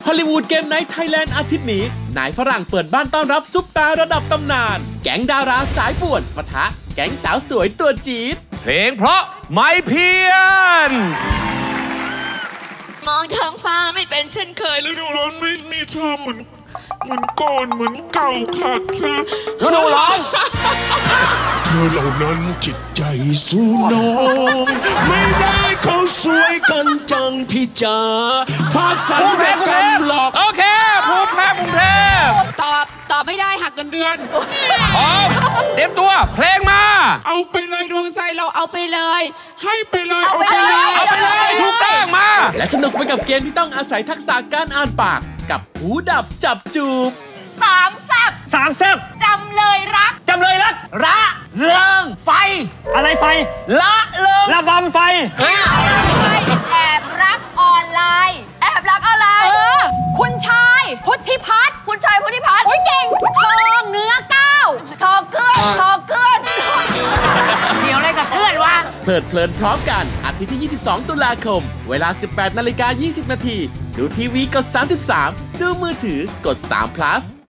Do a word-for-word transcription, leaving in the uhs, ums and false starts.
ฮอลลีวูดเกมไนท์ไทยแลนด์อาทิตย์นี้นายฝรั่งเปิดบ้านต้อนรับซุปตาระดับตำนานแก๊งดาราสายป่วนปะทะแก๊งสาวสวยตัวจี๊ดเพลงเพราะไม่เพี้ยนมองท้องฟ้าไม่เป็นเช่นเคยฤดูร้อนไม่มีเธอเหมือนเหมือนก่อนเหมือนเก่าค่ะเธอฤดูร้อนเธอเหล่านั้นจิตใจสู้น้องไม่ได้เขาสวยกันจังพี่จ๋าพาสันแม่กันหลอกโอเคภูมิแพ้ภูมิแพ้ตอบตอบไม่ได้หักเงินเดือนพร้อมเตรียมตัวเพลงมาเอาไปเลยดวงใจเราเอาไปเลยให้ไปเลยเอาไปเลยเอาไปเลยถูกต้องมาและสนุกไปกับเกมที่ต้องอาศัยทักษะการอ่านปากกับหูดับจับจูบสามแซ่บสามแซ่บจำเลยรักจำเลยรักระเริงไฟอะไรไฟละเริงระบำไฟแอบรักออนไลน์แอบรักออนไลน์เออคุณชายพุทธิพัฒน์คุณชายพุทธิพัฒน์โอ้ยเก่งทองเนื้อก้าวทองเกลือนทองเกลือนเดี๋ยวอะไรกับเกลือนวะเพลิดเพลินพร้อมกันอาทิตย์ที่ยี่สิบสองตุลาคมเวลา สิบแปดนาฬิกายี่สิบนาทีดูทีวีกดสามสิบสามดูมือถือกดสาม plus